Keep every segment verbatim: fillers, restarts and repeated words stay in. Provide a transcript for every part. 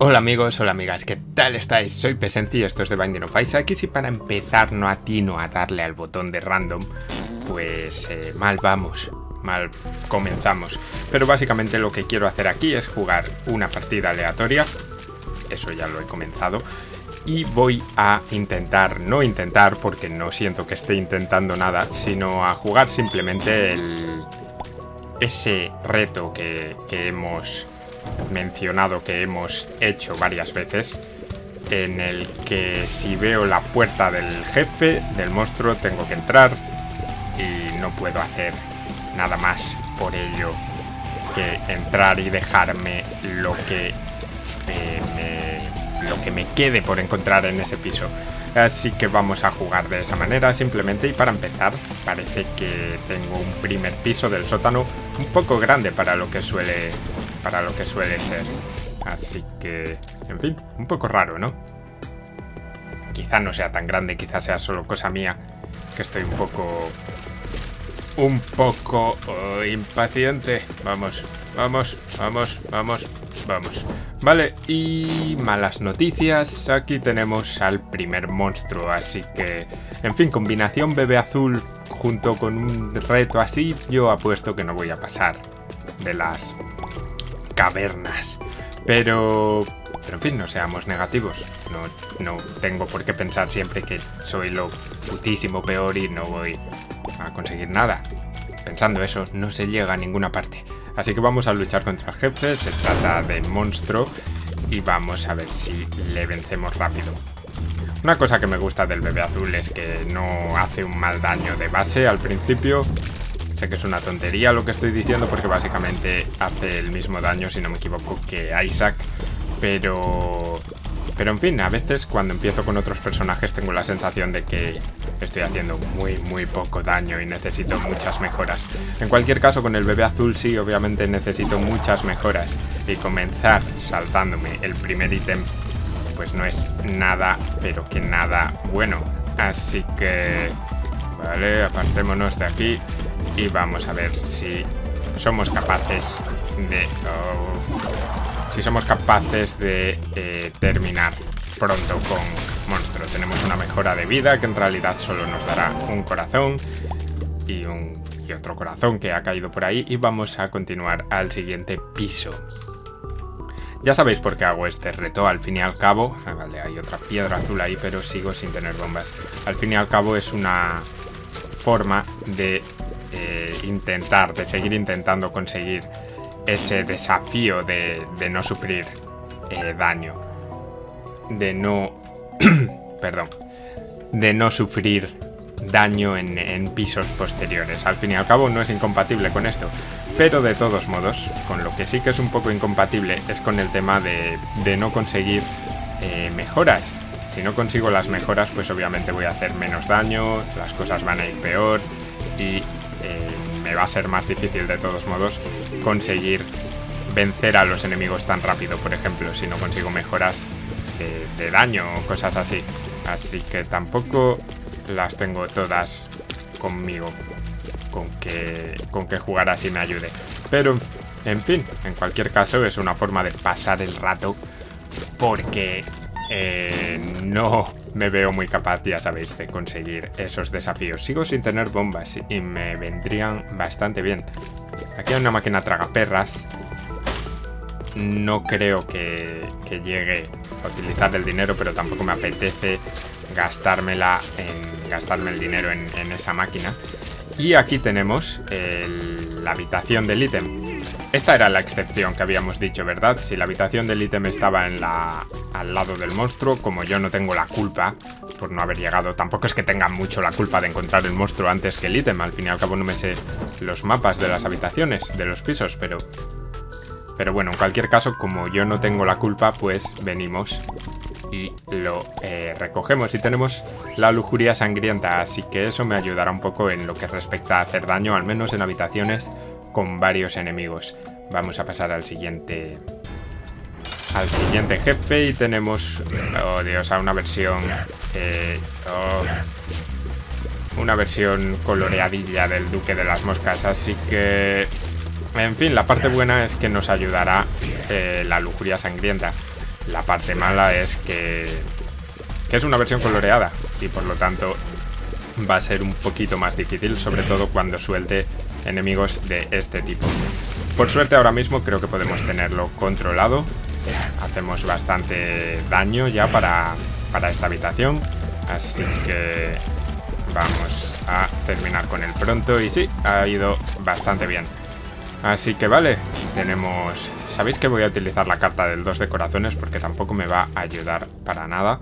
Hola amigos, hola amigas, ¿qué tal estáis? Soy Pesenti y esto es The Binding of Isaac. Y si para empezar no atino a darle al botón de random, pues eh, mal vamos, mal comenzamos. Pero básicamente lo que quiero hacer aquí es jugar una partida aleatoria. Eso ya lo he comenzado. Y voy a intentar, no intentar porque no siento que esté intentando nada, sino a jugar simplemente el, ese reto que, que hemos mencionado, que hemos hecho varias veces, en el que si veo la puerta del jefe, del monstruo, tengo que entrar y no puedo hacer nada más por ello que entrar y dejarme lo que eh, me, lo que me quede por encontrar en ese piso. Así que vamos a jugar de esa manera simplemente. Y para empezar parece que tengo un primer piso del sótano un poco grande para lo que suele para lo que suele ser. Así que, en fin, un poco raro, ¿no? Quizá no sea tan grande, quizá sea solo cosa mía, que estoy un poco un poco oh, impaciente. Vamos, vamos, vamos, vamos, vamos. Vale, y malas noticias. Aquí tenemos al primer monstruo, así que, en fin, combinación bebé azul junto con un reto así, yo apuesto que no voy a pasar de las cavernas. Pero, pero en fin, no seamos negativos. No, no tengo por qué pensar siempre que soy lo putísimo peor y no voy a conseguir nada. Pensando eso, no se llega a ninguna parte. Así que vamos a luchar contra el jefe. Se trata de monstruo y vamos a ver si le vencemos rápido. Una cosa que me gusta del bebé azul es que no hace un mal daño de base al principio. Sé que es una tontería lo que estoy diciendo porque básicamente hace el mismo daño, si no me equivoco, que Isaac. Pero... Pero en fin, a veces cuando empiezo con otros personajes tengo la sensación de que estoy haciendo muy muy poco daño y necesito muchas mejoras. En cualquier caso, con el bebé azul sí, obviamente necesito muchas mejoras. Y comenzar saltándome el primer ítem pues no es nada, pero que nada bueno. Así que... Vale, apartémonos de aquí y vamos a ver si somos capaces de... Oh, si somos capaces de eh, terminar pronto con monstruo. Tenemos una mejora de vida que en realidad solo nos dará un corazón y, un, y otro corazón que ha caído por ahí. Y vamos a continuar al siguiente piso. Ya sabéis por qué hago este reto, al fin y al cabo... Ah, vale, hay otra piedra azul ahí, pero sigo sin tener bombas. Al fin y al cabo es una forma de eh, intentar, de seguir intentando conseguir ese desafío de, de no sufrir eh, daño. De no... perdón. De no sufrir daño en, en pisos posteriores. Al fin y al cabo no es incompatible con esto. Pero de todos modos, con lo que sí que es un poco incompatible es con el tema de, de no conseguir eh, mejoras. Si no consigo las mejoras, pues obviamente voy a hacer menos daño, las cosas van a ir peor y eh, me va a ser más difícil de todos modos conseguir vencer a los enemigos tan rápido, por ejemplo, si no consigo mejoras de, de daño o cosas así. Así que tampoco las tengo todas conmigo. Con que, con que jugar así me ayude. Pero, en fin, en cualquier caso es una forma de pasar el rato porque eh, no me veo muy capaz, ya sabéis, de conseguir esos desafíos. Sigo sin tener bombas y me vendrían bastante bien. Aquí hay una máquina tragaperras. No creo que, que llegue a utilizar el dinero, pero tampoco me apetece gastármela en, gastarme el dinero en, en esa máquina. Y aquí tenemos el, la habitación del ítem. Esta era la excepción que habíamos dicho, ¿verdad? Si la habitación del ítem estaba en la, al lado del monstruo, como yo no tengo la culpa por no haber llegado, tampoco es que tenga mucho la culpa de encontrar el monstruo antes que el ítem. Al fin y al cabo no me sé los mapas de las habitaciones, de los pisos, pero... Pero bueno, en cualquier caso, como yo no tengo la culpa, pues venimos y lo eh, recogemos. Y tenemos la lujuria sangrienta, así que eso me ayudará un poco en lo que respecta a hacer daño, al menos en habitaciones con varios enemigos. Vamos a pasar al siguiente al siguiente jefe y tenemos, oh Dios, a una versión eh, oh, una versión coloreadilla del Duque de las Moscas, así que... En fin, la parte buena es que nos ayudará eh, la lujuria sangrienta. La parte mala es que, que es una versión coloreada y por lo tanto va a ser un poquito más difícil, sobre todo cuando suelte enemigos de este tipo. Por suerte ahora mismo creo que podemos tenerlo controlado. Hacemos bastante daño ya para, para esta habitación, así que vamos a terminar con él pronto. Y sí, ha ido bastante bien. Así que vale, tenemos... Sabéis que voy a utilizar la carta del dos de corazones porque tampoco me va a ayudar para nada.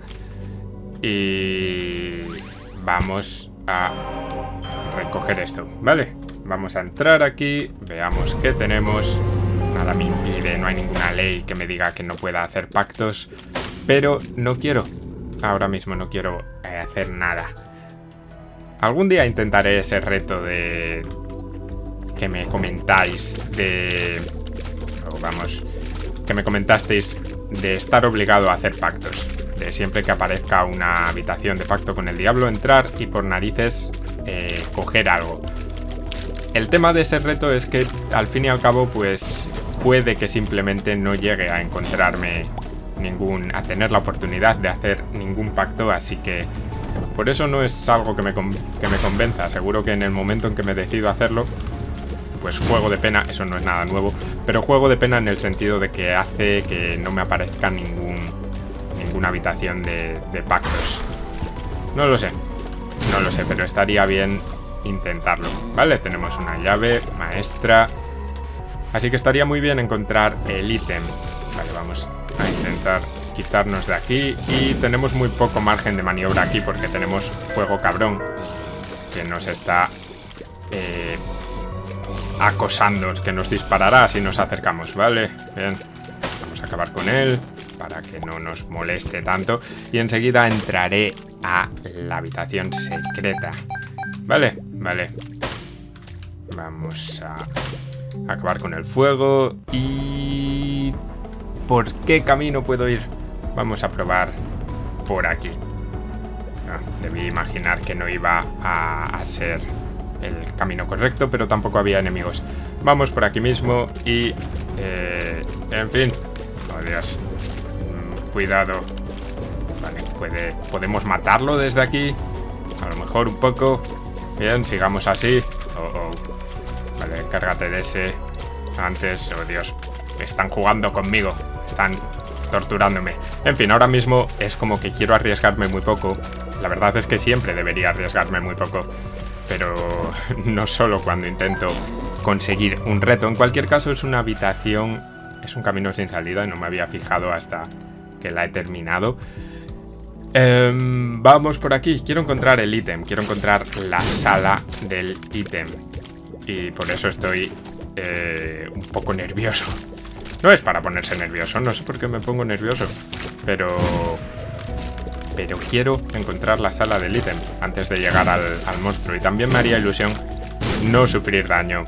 Y vamos a recoger esto, ¿vale? Vamos a entrar aquí, veamos qué tenemos. Nada me impide, no hay ninguna ley que me diga que no pueda hacer pactos. Pero no quiero, ahora mismo no quiero eh, hacer nada. Algún día intentaré ese reto de... que me comentáis de... o vamos, que me comentasteis de estar obligado a hacer pactos. De siempre que aparezca una habitación de pacto con el diablo, entrar y por narices eh, coger algo. El tema de ese reto es que al fin y al cabo pues puede que simplemente no llegue a encontrarme ningún, a tener la oportunidad de hacer ningún pacto, así que por eso no es algo que me, que me convenza. Seguro que en el momento en que me decido hacerlo, pues juego de pena, eso no es nada nuevo, pero juego de pena en el sentido de que hace que no me aparezca ningún, ninguna habitación de, de pactos. No lo sé, no lo sé, pero estaría bien intentarlo. Vale, tenemos una llave maestra, así que estaría muy bien encontrar el ítem. Vale, vamos a intentar quitarnos de aquí y tenemos muy poco margen de maniobra aquí porque tenemos fuego cabrón que nos está eh, acosando, que nos disparará si nos acercamos. Vale, bien, vamos a acabar con él para que no nos moleste tanto y enseguida entraré a la habitación secreta. Vale, vale. Vamos a acabar con el fuego. ¿Y por qué camino puedo ir? Vamos a probar por aquí. Ah, debí imaginar que no iba a, a ser el camino correcto, pero tampoco había enemigos. Vamos por aquí mismo y... Eh, en fin. Oh, Dios. Mm, cuidado. Vale, puede, podemos matarlo desde aquí. A lo mejor un poco. Bien, sigamos así. Oh, oh. Vale, cárgate de ese. Antes, oh Dios. Están jugando conmigo. Están torturándome. En fin, ahora mismo es como que quiero arriesgarme muy poco. La verdad es que siempre debería arriesgarme muy poco. Pero no solo cuando intento conseguir un reto. En cualquier caso es una habitación, es un camino sin salida y no me había fijado hasta que la he terminado. Eh, vamos por aquí. Quiero encontrar el ítem. Quiero encontrar la sala del ítem. Y por eso estoy eh, un poco nervioso. No es para ponerse nervioso. No sé por qué me pongo nervioso. Pero... Pero quiero encontrar la sala del ítem antes de llegar al, al monstruo. Y también me haría ilusión no sufrir daño.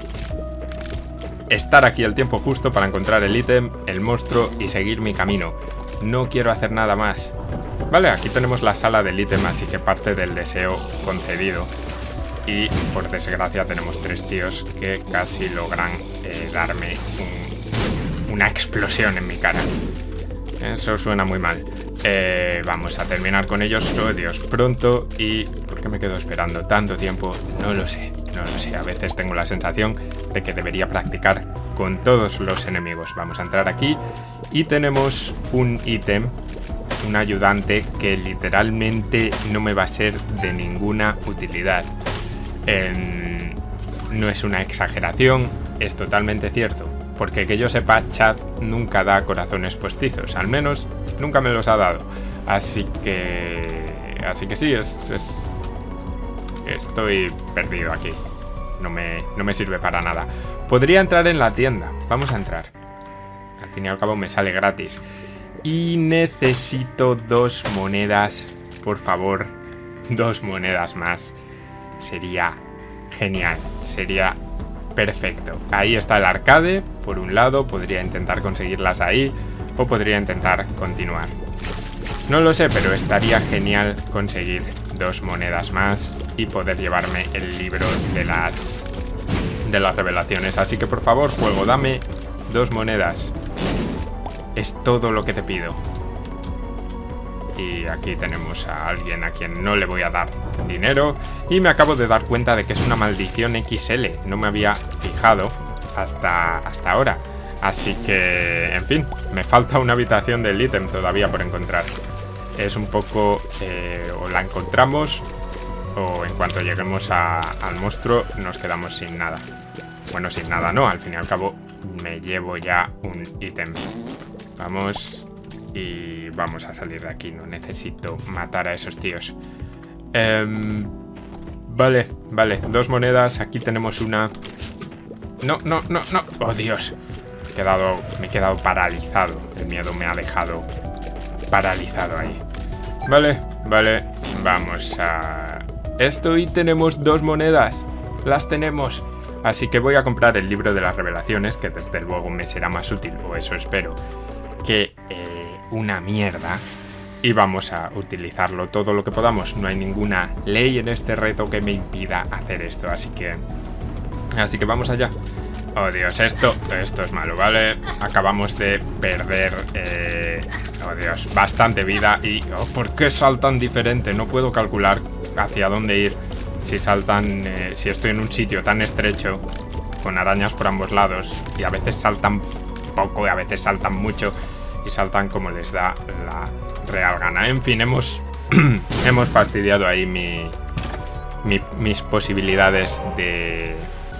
Estar aquí el tiempo justo para encontrar el ítem, el monstruo y seguir mi camino. No quiero hacer nada más. Vale, aquí tenemos la sala del ítem, así que parte del deseo concedido. Y por desgracia tenemos tres tíos que casi logran eh, darme un, una explosión en mi cara. Eso suena muy mal. Eh, vamos a terminar con ellos, oh Dios, pronto. ¿Y por qué me quedo esperando tanto tiempo? No lo sé, no lo sé. A veces tengo la sensación de que debería practicar con todos los enemigos. Vamos a entrar aquí y tenemos un ítem, un ayudante que literalmente no me va a ser de ninguna utilidad. Eh, no es una exageración, es totalmente cierto. Porque que yo sepa, Chad nunca da corazones postizos. Al menos nunca me los ha dado. Así que... Así que sí, es... es estoy perdido aquí. No me, no me sirve para nada. Podría entrar en la tienda. Vamos a entrar. Al fin y al cabo me sale gratis. Y necesito dos monedas. Por favor. Dos monedas más. Sería genial. Sería... perfecto. Ahí está el arcade. Por un lado, podría intentar conseguirlas ahí. O podría intentar continuar. No lo sé, pero estaría genial conseguir dos monedas más. Y poder llevarme el libro de las... de las revelaciones. Así que por favor, juego, dame dos monedas. Es todo lo que te pido. Y aquí tenemos a alguien a quien no le voy a dar dinero. Y me acabo de dar cuenta de que es una maldición equis ele. No me había fijado hasta, hasta ahora. Así que, en fin, me falta una habitación del ítem todavía por encontrar. Es un poco... Eh, o la encontramos o en cuanto lleguemos a, al monstruo nos quedamos sin nada. Bueno, sin nada no, al fin y al cabo me llevo ya un ítem. Vamos y vamos a salir de aquí. No necesito matar a esos tíos. Eh, vale, vale, dos monedas. Aquí tenemos una... No, no, no, no. Oh, Dios. Me he quedado, me he quedado paralizado. El miedo me ha dejado paralizado ahí. Vale, vale. Vamos a... esto y tenemos dos monedas. Las tenemos. Así que voy a comprar el libro de las revelaciones, que desde luego me será más útil, o eso espero, que eh, una mierda. Y vamos a utilizarlo todo lo que podamos. No hay ninguna ley en este reto que me impida hacer esto, así que... Así que vamos allá. Oh, Dios, esto, esto es malo, ¿vale? Acabamos de perder, eh, oh, Dios, bastante vida. Y, oh, ¿por qué saltan diferente? No puedo calcular hacia dónde ir. Si saltan, eh, si estoy en un sitio tan estrecho, con arañas por ambos lados, y a veces saltan poco y a veces saltan mucho, y saltan como les da la real gana. En fin, hemos, hemos fastidiado ahí mi, mi, mis posibilidades de...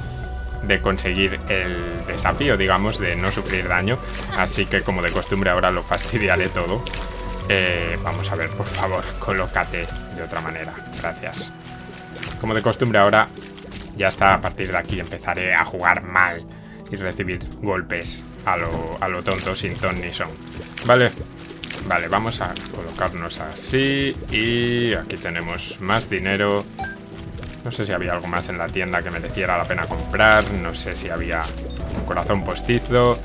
de conseguir el desafío, digamos, de no sufrir daño. Así que, como de costumbre, ahora lo fastidiaré todo. Eh, vamos a ver, por favor, colócate de otra manera. Gracias. Como de costumbre, ahora ya está. A partir de aquí empezaré a jugar mal y recibir golpes a lo, a lo tonto, sin ton ni son. Vale, vale, vamos a colocarnos así. Y aquí tenemos más dinero. No sé si había algo más en la tienda que mereciera la pena comprar. No sé si había un corazón postizo.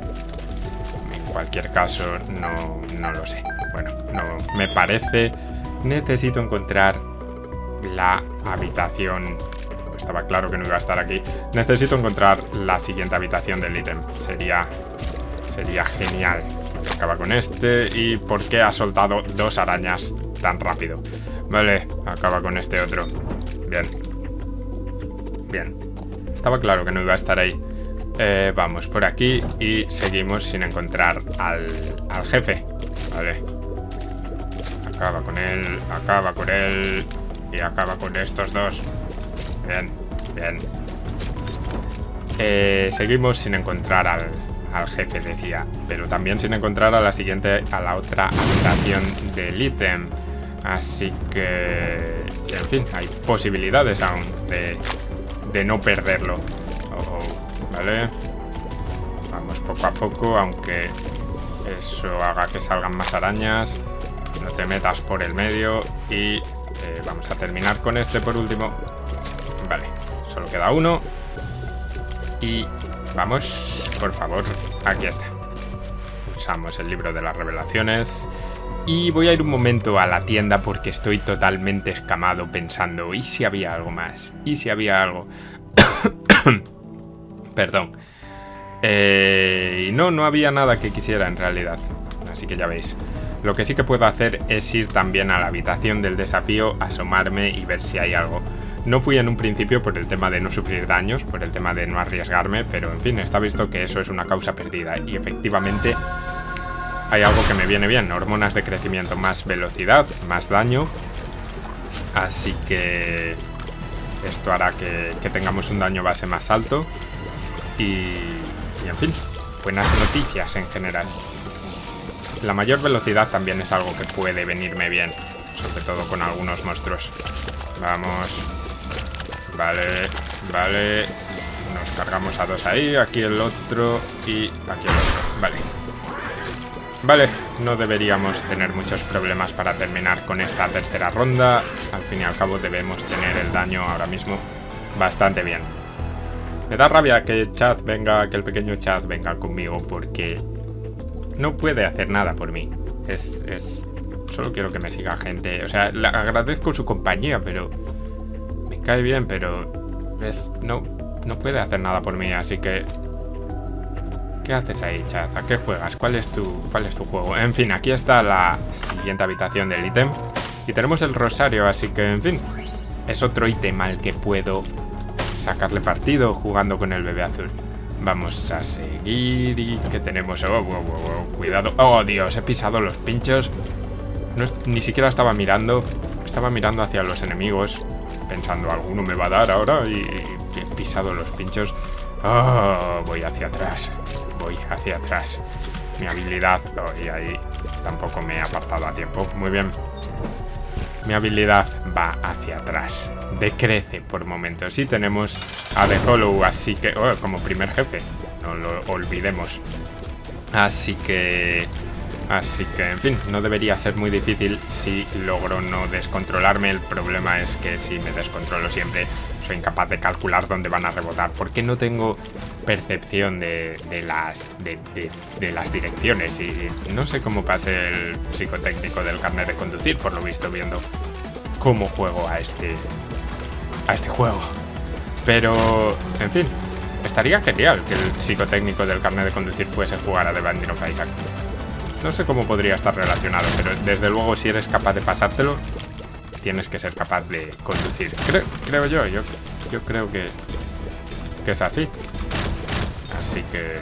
En cualquier caso, no, no lo sé. Bueno, no me parece. Necesito encontrar la habitación. Estaba claro que no iba a estar aquí. Necesito encontrar la siguiente habitación del ítem. Sería, sería genial. Acaba con este. ¿Y por qué ha soltado dos arañas tan rápido? Vale, acaba con este otro. Bien. Bien. Estaba claro que no iba a estar ahí. Eh, vamos por aquí y seguimos sin encontrar al, al jefe. Vale. Acaba con él, acaba con él y acaba con estos dos. Bien, bien. Eh, seguimos sin encontrar al, al jefe, decía. Pero también sin encontrar a la siguiente, a la otra habitación del ítem. Así que... en fin, hay posibilidades aún de, de no perderlo. Oh, oh, vale. Vamos poco a poco, aunque eso haga que salgan más arañas. No te metas por el medio. Y eh, vamos a terminar con este por último. Vale, solo queda uno. Y vamos, por favor, aquí está. Usamos el libro de las revelaciones. Y voy a ir un momento a la tienda porque estoy totalmente escamado pensando, ¿y si había algo más? ¿Y si había algo? Perdón. Eh, y no, no había nada que quisiera en realidad. Así que ya veis. Lo que sí que puedo hacer es ir también a la habitación del desafío, asomarme y ver si hay algo. No fui en un principio por el tema de no sufrir daños, por el tema de no arriesgarme, pero en fin, está visto que eso es una causa perdida. Y efectivamente... hay algo que me viene bien, hormonas de crecimiento, más velocidad, más daño. Así que esto hará que, que tengamos un daño base más alto. Y, y en fin, buenas noticias en general. La mayor velocidad también es algo que puede venirme bien, sobre todo con algunos monstruos. Vamos. Vale, vale. Nos cargamos a dos ahí, aquí el otro y aquí el otro. Vale. Vale, no deberíamos tener muchos problemas para terminar con esta tercera ronda. Al fin y al cabo debemos tener el daño ahora mismo bastante bien. Me da rabia que Chad venga, que el pequeño Chad venga conmigo porque no puede hacer nada por mí. Es, es... Solo quiero que me siga gente. O sea, le agradezco su compañía, pero... me cae bien, pero... es... no, no puede hacer nada por mí, así que... ¿Qué haces ahí, Chaz? ¿A qué juegas? ¿Cuál es tu, cuál es tu juego? En fin, aquí está la siguiente habitación del ítem. Y tenemos el rosario, así que, en fin, es otro ítem al que puedo sacarle partido jugando con el bebé azul. Vamos a seguir y que tenemos... Oh, oh, oh, oh, cuidado. Oh, Dios, he pisado los pinchos. No, ni siquiera estaba mirando. Estaba mirando hacia los enemigos, pensando, alguno me va a dar ahora, y, y he pisado los pinchos. Oh, voy hacia atrás. Voy hacia atrás. Mi habilidad... Oh, y ahí tampoco me he apartado a tiempo. Muy bien. Mi habilidad va hacia atrás. Decrece por momentos. Y tenemos a The Hollow, así que... Oh, como primer jefe. No lo olvidemos. Así que... Así que, en fin, no debería ser muy difícil si logro no descontrolarme. El problema es que si me descontrolo siempre, soy incapaz de calcular dónde van a rebotar. Porque no tengo percepción de, de, las, de, de, de las direcciones. Y no sé cómo pase el psicotécnico del carnet de conducir, por lo visto, viendo cómo juego a este, a este juego. Pero, en fin, estaría genial que el psicotécnico del carnet de conducir fuese jugar a The Binding of Isaac. No sé cómo podría estar relacionado, pero desde luego si eres capaz de pasártelo, tienes que ser capaz de conducir. Creo, creo yo, yo, yo creo que, que es así. Así que...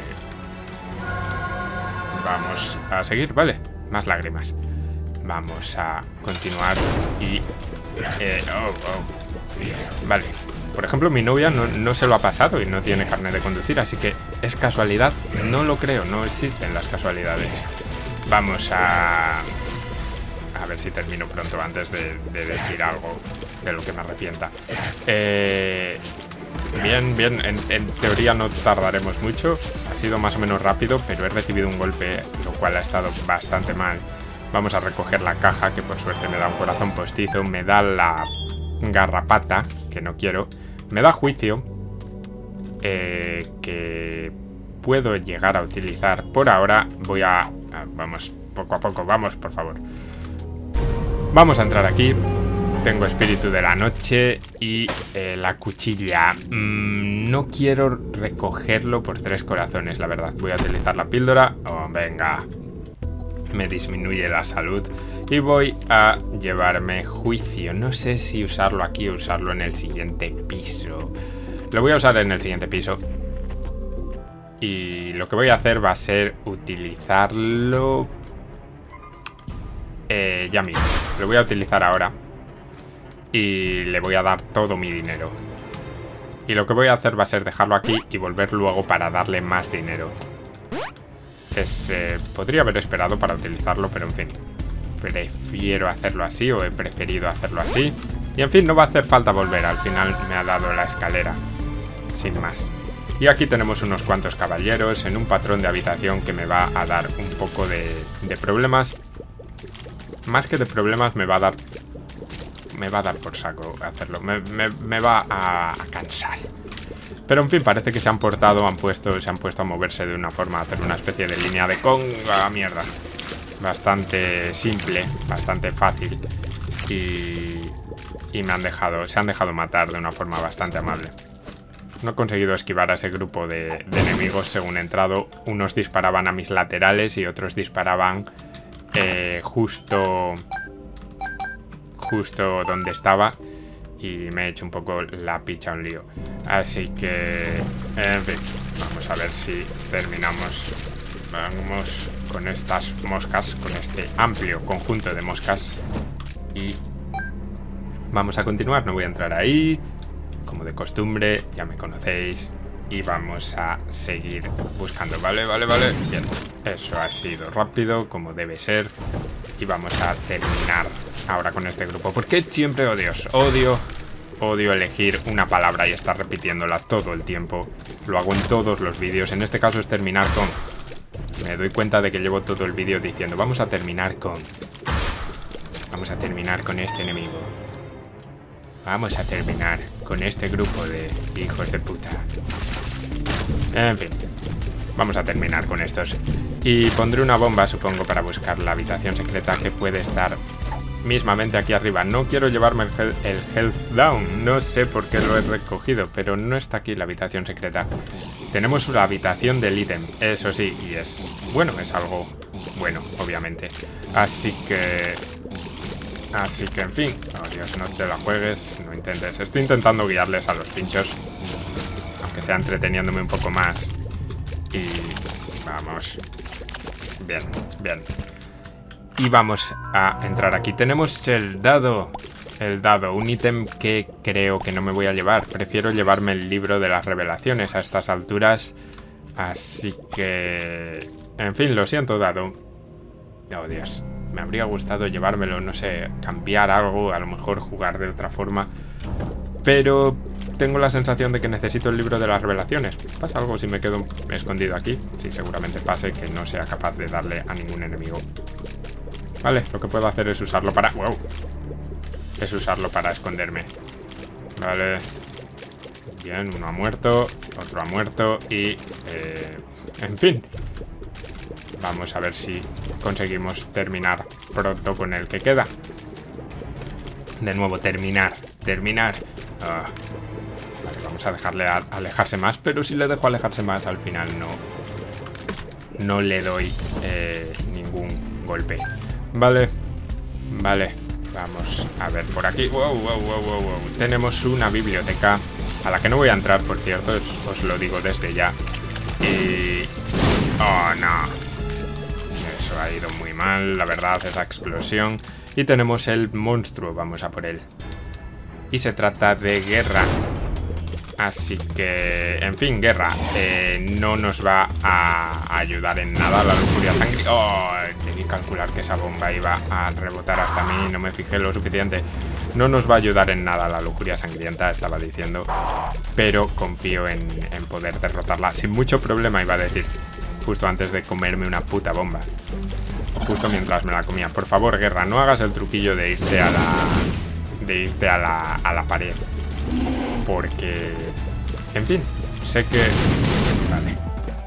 Vamos a seguir, vale. Más lágrimas. Vamos a continuar y... Eh, oh, oh. Vale. Por ejemplo, mi novia no, no se lo ha pasado y no tiene carnet de conducir, así que es casualidad. No lo creo, no existen las casualidades. Vamos a... A ver si termino pronto antes de, de decir algo de lo que me arrepienta. Eh, bien, bien. En, en teoría no tardaremos mucho. Ha sido más o menos rápido, pero he recibido un golpe, lo cual ha estado bastante mal. Vamos a recoger la caja, que por suerte me da un corazón postizo. Me da la garrapata, que no quiero. Me da juicio, eh, que puedo llegar a utilizar. Por ahora voy a... Vamos, poco a poco, vamos, por favor. Vamos a entrar aquí. Tengo espíritu de la noche y eh, la cuchilla. Mm, no quiero recogerlo por tres corazones, la verdad. Voy a utilizar la píldora. Oh, venga. Me disminuye la salud. Y voy a llevarme juicio. No sé si usarlo aquí o usarlo en el siguiente piso. Lo voy a usar en el siguiente piso. Y lo que voy a hacer va a ser utilizarlo... Eh, ya mismo. Lo voy a utilizar ahora. Y le voy a dar todo mi dinero. Y lo que voy a hacer va a ser dejarlo aquí y volver luego para darle más dinero. Es, eh, podría haber esperado para utilizarlo, pero en fin. Prefiero hacerlo así, o he preferido hacerlo así. Y en fin, no va a hacer falta volver. Al final me ha dado la escalera. Sin más. Y aquí tenemos unos cuantos caballeros en un patrón de habitación que me va a dar un poco de, de problemas. Más que de problemas me va a dar... Me va a dar por saco hacerlo. Me, me, me va a, a cansar. Pero en fin, parece que se han portado, han puesto, se han puesto a moverse de una forma, a hacer una especie de línea de conga, mierda. Bastante simple, bastante fácil. Y, y me han dejado, se han dejado matar de una forma bastante amable. No he conseguido esquivar a ese grupo de, de enemigos según he entrado. Unos disparaban a mis laterales y otros disparaban eh, justo, justo donde estaba. Y me he hecho un poco la picha un lío. Así que, en fin, vamos a ver si terminamos. Vamos con estas moscas, con este amplio conjunto de moscas. Y vamos a continuar, no voy a entrar ahí. Como de costumbre, ya me conocéis. Y vamos a seguir buscando. Vale, vale, vale. Bien, eso ha sido rápido, como debe ser. Y vamos a terminar ahora con este grupo. Porque siempre odio, odio, odio elegir una palabra y estar repitiéndola todo el tiempo. Lo hago en todos los vídeos. En este caso es terminar con... Me doy cuenta de que llevo todo el vídeo diciendo vamos a terminar con... Vamos a terminar con este enemigo. Vamos a terminar con este grupo de hijos de puta. En fin. Vamos a terminar con estos. Y pondré una bomba, supongo, para buscar la habitación secreta que puede estar mismamente aquí arriba. No quiero llevarme el, health, el health down. No sé por qué lo he recogido, pero no está aquí la habitación secreta. Tenemos una habitación del ítem, eso sí, y es... bueno, es algo bueno, obviamente. Así que... Así que, en fin. Oh, Dios, no te la juegues, no intentes. Estoy intentando guiarles a los pinchos, aunque sea entreteniéndome un poco más. Y... vamos. Bien, bien. Y vamos a entrar aquí. Tenemos el dado. El dado, un ítem que creo que no me voy a llevar. Prefiero llevarme el libro de las revelaciones a estas alturas. Así que... en fin, lo siento, dado. Oh, Dios. Me habría gustado llevármelo, no sé, cambiar algo, a lo mejor jugar de otra forma. Pero tengo la sensación de que necesito el libro de las revelaciones. ¿Pasa algo si me quedo escondido aquí? Sí, seguramente pase que no sea capaz de darle a ningún enemigo. Vale, lo que puedo hacer es usarlo para... ¡wow! Es usarlo para esconderme. Vale. Bien, uno ha muerto, otro ha muerto y... Eh, en fin. Vamos a ver si conseguimos terminar pronto con el que queda. De nuevo, terminar. Terminar. Ah. Vale, vamos a dejarle a alejarse más, pero si le dejo alejarse más, al final no... No le doy eh, ningún golpe. Vale. Vale. Vamos a ver por aquí. Wow, wow, wow, wow, wow. Tenemos una biblioteca a la que no voy a entrar, por cierto. Os, os lo digo desde ya. Y... oh, no. Eso ha ido muy mal, la verdad, esa explosión. Y tenemos el monstruo. Vamos a por él. Y se trata de guerra. Así que, en fin, guerra. Eh, no nos va a ayudar en nada la lujuria sangrienta. Oh, debí calcular que esa bomba iba a rebotar hasta mí. No me fijé lo suficiente. No nos va a ayudar en nada la lujuria sangrienta, estaba diciendo. Pero confío en, en poder derrotarla sin mucho problema, iba a decir. Justo antes de comerme una puta bomba. Justo mientras me la comía. Por favor, guerra, no hagas el truquillo de irte a la... De irte a la, a la pared. Porque... en fin, sé que... vale.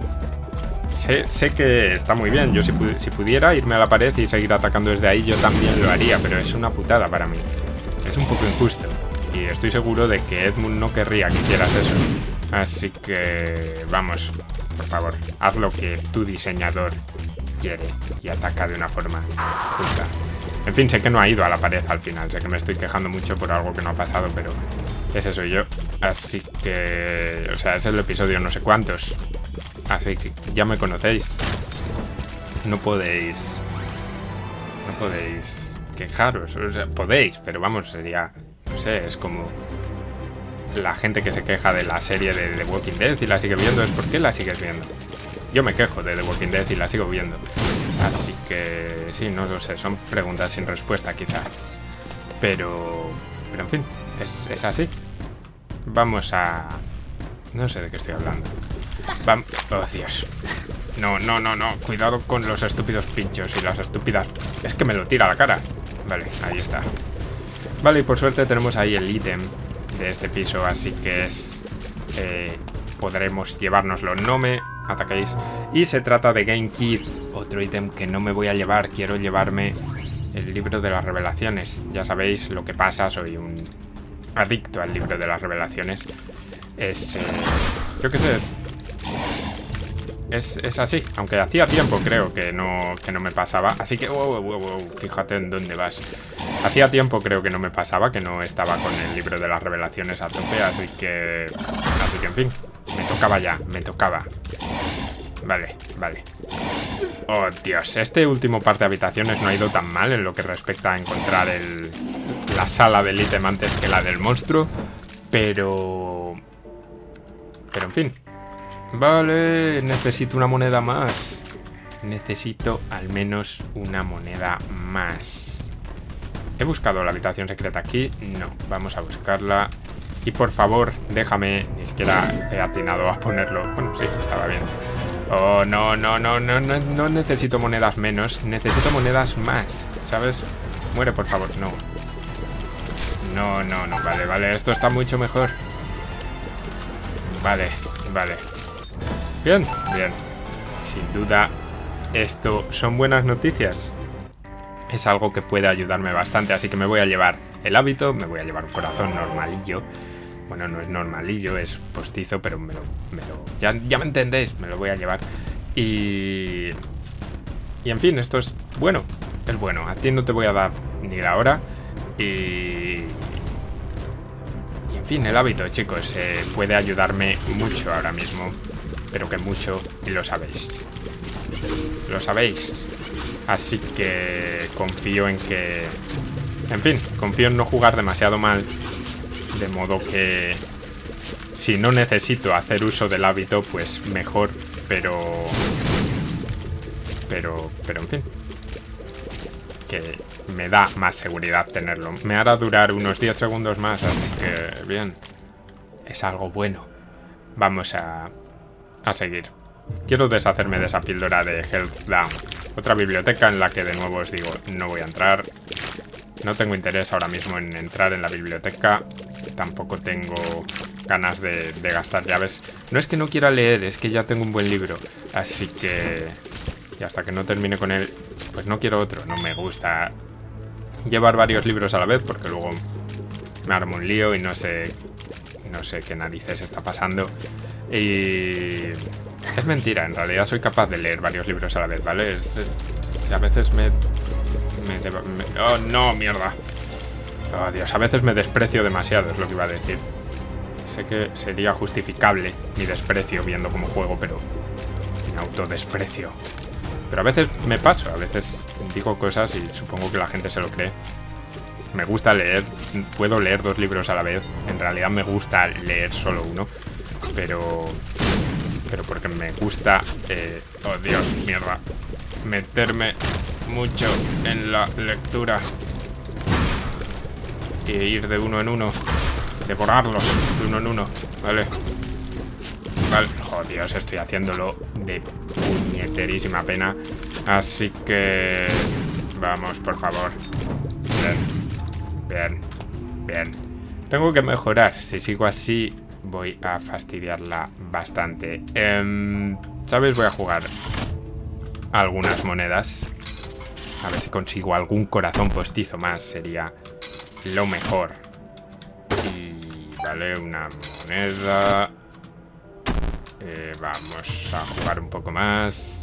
Sé, sé que está muy bien. Yo si, pu si pudiera irme a la pared y seguir atacando desde ahí, yo también lo haría. Pero es una putada para mí. Es un poco injusto. Y estoy seguro de que Edmund no querría que hicieras eso. Así que... vamos, por favor, haz lo que tu diseñador quiere. Y ataca de una forma justa. En fin, sé que no ha ido a la pared al final. Sé que me estoy quejando mucho por algo que no ha pasado, pero... ese soy yo. Así que... o sea, es el episodio no sé cuántos. Así que ya me conocéis. No podéis... no podéis quejaros. O sea, podéis, pero vamos, sería... no sé, es como... la gente que se queja de la serie de The Walking Dead y la sigue viendo. Es ¿por qué la sigues viendo? Yo me quejo de The Walking Dead y la sigo viendo. Así que... sí, no lo sé. Son preguntas sin respuesta, quizá. Pero... pero en fin... Es, es así. Vamos a... no sé de qué estoy hablando. Vamos... oh, Dios. No, no, no, no. Cuidado con los estúpidos pinchos y las estúpidas... es que me lo tira a la cara. Vale, ahí está. Vale, y por suerte tenemos ahí el ítem de este piso. Así que es... Eh, podremos llevárnoslo. No me ataquéis. Y se trata de Game Kid. Otro ítem que no me voy a llevar. Quiero llevarme el libro de las revelaciones. Ya sabéis lo que pasa. Soy un... adicto al libro de las revelaciones. Es... Eh, yo qué sé, es, es... es así. Aunque hacía tiempo creo que no, que no me pasaba. Así que... wow, wow, wow, fíjate en dónde vas. Hacía tiempo creo que no me pasaba. Que no estaba con el libro de las revelaciones a tope. Así que... así que en fin. Me tocaba ya. Me tocaba. Vale, vale. Oh, Dios. Este último par de habitaciones no ha ido tan mal en lo que respecta a encontrar el... la sala del ítem antes que la del monstruo. Pero... pero en fin. Vale, necesito una moneda más. Necesito al menos una moneda más. ¿He buscado la habitación secreta aquí? No, vamos a buscarla. Y por favor, déjame... ni siquiera he atinado a ponerlo. Bueno, sí, estaba bien. Oh, no, no, no, no, no, no necesito monedas menos. Necesito monedas más, ¿sabes? Muere, por favor, no. No, no, no, vale, vale, esto está mucho mejor. Vale, vale. Bien, bien. Sin duda, esto son buenas noticias. es algo que puede ayudarme bastante. Así que me voy a llevar el hábito, me voy a llevar un corazón normalillo. Bueno, no es normalillo, es postizo, pero me lo... Me lo ya, ya me entendéis, me lo voy a llevar. Y... Y en fin, esto es bueno, es bueno. A ti no te voy a dar ni la hora. Y... Y en fin, el hábito, chicos, eh, puede ayudarme mucho ahora mismo. Pero que mucho, y lo sabéis. Lo sabéis. Así que confío en que... En fin, confío en no jugar demasiado mal. De modo que... Si no necesito hacer uso del hábito, pues mejor. Pero... Pero... Pero en fin. Que me da más seguridad tenerlo. Me hará durar unos diez segundos más, así que... Bien. Es algo bueno. Vamos a... A seguir. Quiero deshacerme de esa píldora de Health Down. Otra biblioteca en la que de nuevo os digo, no voy a entrar. No tengo interés ahora mismo en entrar en la biblioteca. Tampoco tengo ganas de, de gastar llaves. No es que no quiera leer, es que ya tengo un buen libro. Así que... Y hasta que no termine con él, pues no quiero otro. No me gusta llevar varios libros a la vez porque luego me armo un lío y no sé... No sé qué narices está pasando. Y... Es mentira, en realidad soy capaz de leer varios libros a la vez, ¿vale? Es, es, a veces me... me, me oh, no, mierda. Oh, Dios, a veces me desprecio demasiado, es lo que iba a decir. Sé que sería justificable mi desprecio viendo cómo juego, pero... Me autodesprecio. Pero a veces me paso, a veces digo cosas y supongo que la gente se lo cree. Me gusta leer, puedo leer dos libros a la vez. En realidad me gusta leer solo uno. Pero... Pero porque me gusta... Eh, oh, Dios, mierda. Meterme mucho en la lectura. E ir de uno en uno. Devorarlos de uno en uno. Vale. Vale. Oh, Dios, estoy haciéndolo de puñeterísima pena. Así que... Vamos, por favor. Bien. Bien. Bien. Tengo que mejorar. Si sigo así... Voy a fastidiarla bastante. Eh, ¿Sabes? Voy a jugar algunas monedas. A ver si consigo algún corazón postizo más. Sería lo mejor. Y... Vale, una moneda. Eh, vamos a jugar un poco más.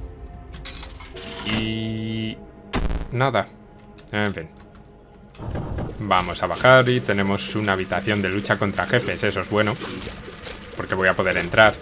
Y... Nada. En fin. Vamos a bajar y tenemos una habitación de lucha contra jefes. Eso es bueno, porque voy a poder entrar.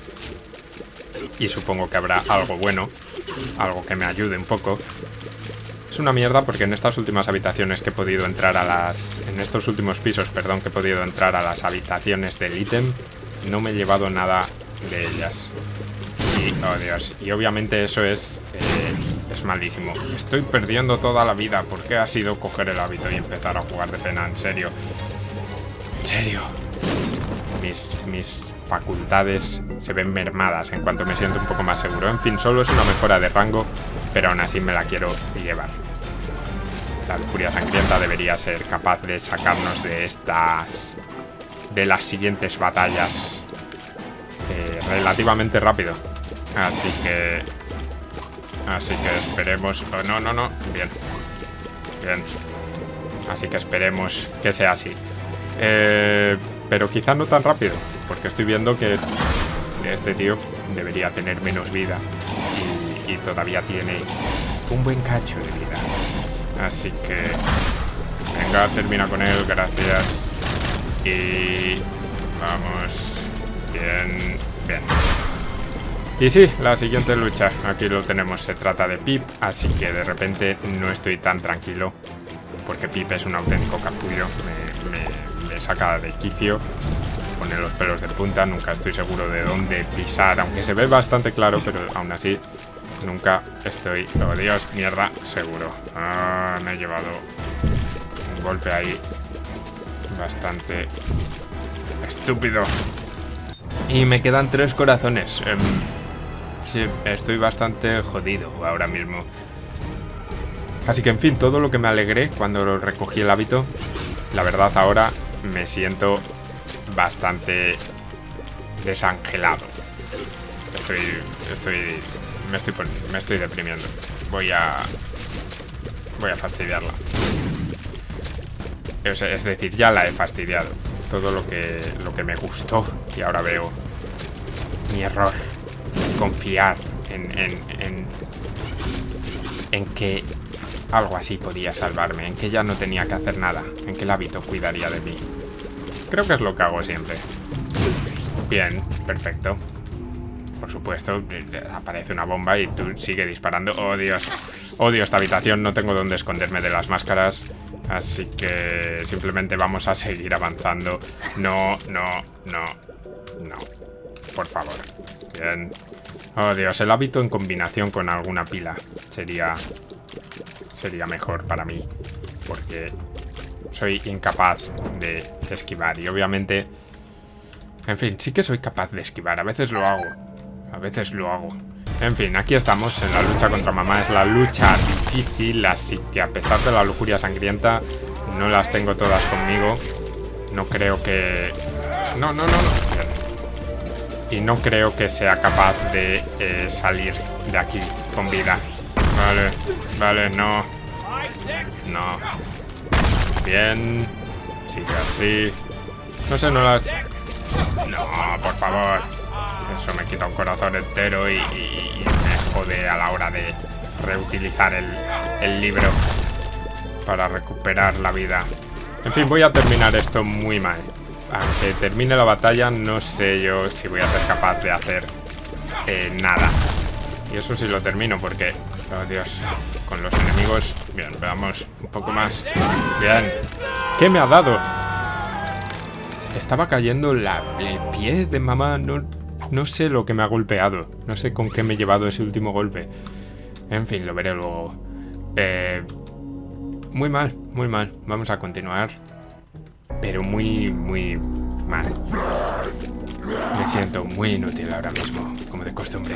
Y supongo que habrá algo bueno, algo que me ayude un poco. Es una mierda porque en estas últimas habitaciones que he podido entrar a las... En estos últimos pisos, perdón, que he podido entrar a las habitaciones del ítem, no me he llevado nada de ellas. Y, oh Dios, y obviamente eso es... Eh, es malísimo. Estoy perdiendo toda la vida. ¿Por qué ha sido coger el hábito y empezar a jugar de pena? En serio. En serio. Mis, mis facultades se ven mermadas en cuanto me siento un poco más seguro. En fin, solo es una mejora de rango, pero aún así me la quiero llevar. La lujuria sangrienta debería ser capaz de sacarnos de estas... de las siguientes batallas eh, relativamente rápido. Así que... Así que esperemos... Oh, no, no, no. Bien. Bien. Así que esperemos que sea así. Eh, pero quizá no tan rápido. Porque estoy viendo que este tío debería tener menos vida. Y, y todavía tiene un buen cacho de vida. Así que... Venga, termina con él. Gracias. Y... Vamos. Bien. Bien. Y sí, la siguiente lucha, aquí lo tenemos, se trata de Pip, así que de repente no estoy tan tranquilo, porque Pip es un auténtico capullo, me, me, me saca de quicio, pone los pelos de punta, nunca estoy seguro de dónde pisar, aunque se ve bastante claro, pero aún así nunca estoy, oh Dios, mierda, seguro. Ah, me he llevado un golpe ahí bastante estúpido. Y me quedan tres corazones. Eh, sí, estoy bastante jodido ahora mismo. Así que, en fin, todo lo que me alegré cuando recogí el hábito, la verdad ahora me siento bastante desangelado. Estoy... estoy... me estoy, me estoy deprimiendo. Voy a... voy a fastidiarla. Es, es decir, ya la he fastidiado. Todo lo que, lo que me gustó. Y ahora veo mi error. Confiar en, en, en, en que algo así podía salvarme. En que ya no tenía que hacer nada. En que el hábito cuidaría de mí. Creo que es lo que hago siempre. Bien, perfecto. Por supuesto, aparece una bomba y tú sigue disparando. ¡Oh, Dios! Odio esta habitación, no tengo dónde esconderme de las máscaras. Así que simplemente vamos a seguir avanzando. No, no, no, no. Por favor. Bien. Oh, Dios, el hábito en combinación con alguna pila sería, sería mejor para mí. Porque soy incapaz de esquivar. Y obviamente... En fin, sí que soy capaz de esquivar. A veces lo hago. A veces lo hago. En fin, aquí estamos en la lucha contra mamá. Es la lucha difícil, así que a pesar de la lujuria sangrienta, no las tengo todas conmigo. No creo que... No, no, no, no. Y no creo que sea capaz de eh, salir de aquí con vida. Vale, vale, no. No. Bien. Sigue así. No sé, no las... No, por favor. Eso me quita un corazón entero y, y, y me jode a la hora de reutilizar el, el libro para recuperar la vida. En fin, voy a terminar esto muy mal. Aunque termine la batalla, no sé yo si voy a ser capaz de hacer eh, nada. Y eso sí lo termino porque... Oh, Dios. Con los enemigos... Bien, veamos un poco más. Bien. ¿Qué me ha dado? Estaba cayendo la, el pie de mamá. No, no sé lo que me ha golpeado. No sé con qué me he llevado ese último golpe. En fin, lo veré luego. Eh, muy mal, muy mal. Vamos a continuar. Pero muy, muy mal. Me siento muy inútil ahora mismo, como de costumbre.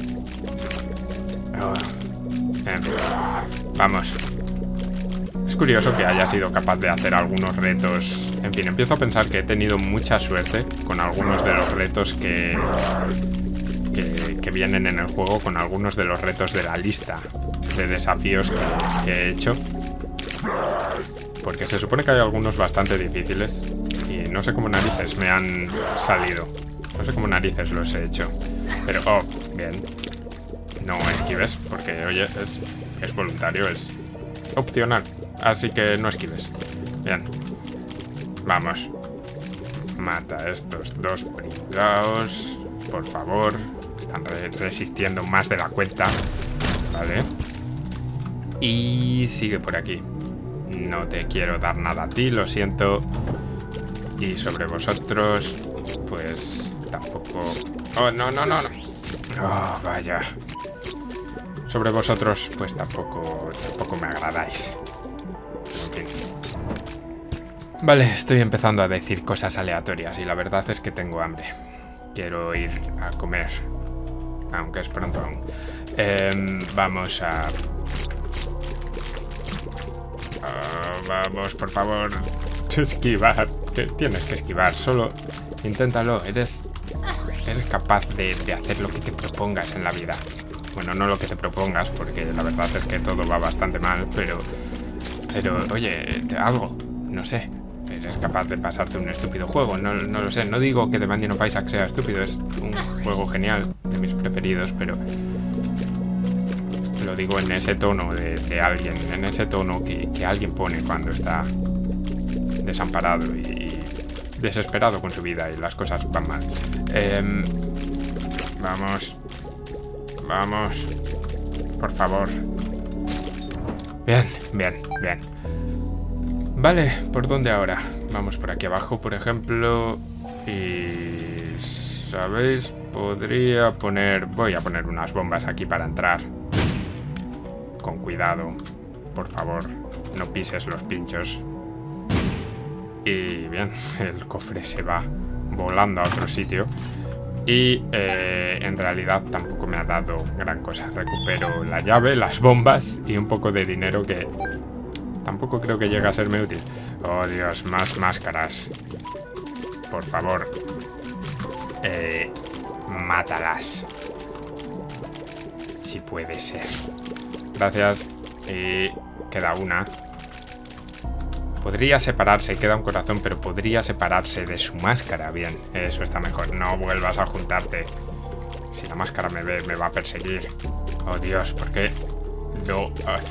Oh. En fin. Vamos. Es curioso que haya sido capaz de hacer algunos retos. En fin, empiezo a pensar que he tenido mucha suerte con algunos de los retos que, que, que vienen en el juego, con algunos de los retos de la lista de desafíos que, que he hecho. Porque se supone que hay algunos bastante difíciles y no sé cómo narices me han salido. No sé cómo narices los he hecho. Pero, oh, bien. No esquives, porque, oye, es, es voluntario, es opcional. Así que no esquives. Bien. Vamos. Mata a estos dos pringaos. Por favor. Están re resistiendo más de la cuenta. Vale. Y sigue por aquí. No te quiero dar nada a ti, lo siento. Y sobre vosotros, pues tampoco... Oh, no, no, no, no. Oh, vaya. Sobre vosotros, pues tampoco, tampoco me agradáis. En fin. Vale, estoy empezando a decir cosas aleatorias y la verdad es que tengo hambre. Quiero ir a comer. Aunque es pronto aún. Eh, vamos a... Uh, vamos, por favor. Esquivar. Tienes que esquivar. Solo inténtalo. Eres, eres capaz de, de hacer lo que te propongas en la vida. Bueno, no lo que te propongas, porque la verdad es que todo va bastante mal, pero... Pero, oye, algo. No sé. Eres capaz de pasarte un estúpido juego. No, no lo sé. No digo que The Binding of Isaac sea estúpido. Es un juego genial. De mis preferidos, pero... Lo digo en ese tono de, de alguien. En ese tono que, que alguien pone cuando está desamparado y, y desesperado con su vida y las cosas van mal. Eh, vamos. Vamos. Por favor. Bien, bien, bien. Vale, ¿por dónde ahora? Vamos por aquí abajo, por ejemplo. Y... ¿sabéis? Podría poner... Voy a poner unas bombas aquí para entrar. Con cuidado. Por favor, no pises los pinchos. Y bien, el cofre se va volando a otro sitio. Y eh, en realidad tampoco me ha dado gran cosa. Recupero la llave, las bombas y un poco de dinero que tampoco creo que llegue a serme útil. Oh, Dios, más máscaras. Por favor. Eh, mátalas. Si puede ser. Gracias. Y Queda una. Podría separarse, queda un corazón, pero podría separarse de su máscara. Bien, eso está mejor. No vuelvas a juntarte. Si la máscara me ve, me va a perseguir. Oh, Dios, ¿por qué? Lo...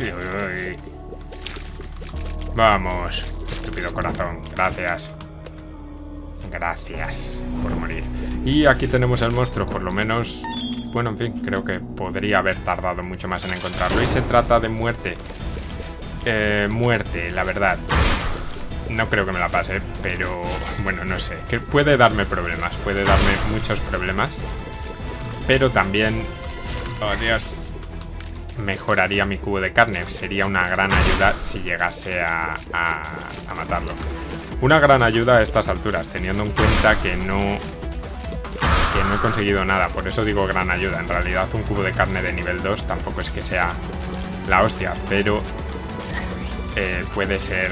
Vamos, estúpido corazón. Gracias. Gracias por morir. Y aquí tenemos el monstruo, por lo menos... Bueno, en fin, creo que podría haber tardado mucho más en encontrarlo. Y se trata de muerte. Eh, muerte, la verdad. No creo que me la pase, pero... Bueno, no sé. Que puede darme problemas. Puede darme muchos problemas. Pero también... Oh, Dios. Mejoraría mi cubo de carne. Sería una gran ayuda si llegase a, a, a matarlo. Una gran ayuda a estas alturas, teniendo en cuenta que no... Que no he conseguido nada. Por eso digo gran ayuda. En realidad un cubo de carne de nivel dos tampoco es que sea la hostia, pero... Eh, puede ser...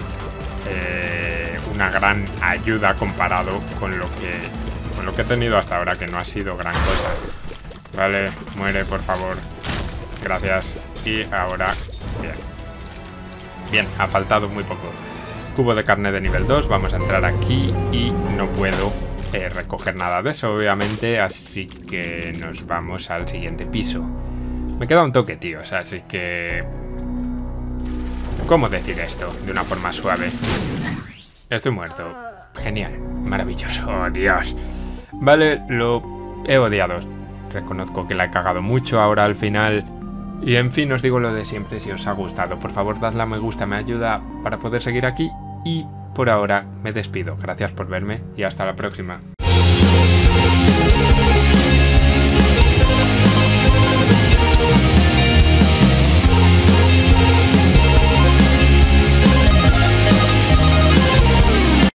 Eh, una gran ayuda comparado con lo que... Con lo que he tenido hasta ahora, que no ha sido gran cosa. Vale, muere, por favor. Gracias. Y ahora... Bien. Bien, ha faltado muy poco. Cubo de carne de nivel dos. Vamos a entrar aquí y no puedo eh, recoger nada de eso, obviamente. Así que nos vamos al siguiente piso. Me queda un toque, tíos. Así que... ¿Cómo decir esto de una forma suave? Estoy muerto. Genial. Maravilloso. Oh, Dios. Vale, lo he odiado. Reconozco que la he cagado mucho ahora al final. Y en fin, os digo lo de siempre. Si os ha gustado, por favor, dadle a me gusta. Me ayuda para poder seguir aquí. Y por ahora me despido. Gracias por verme y hasta la próxima.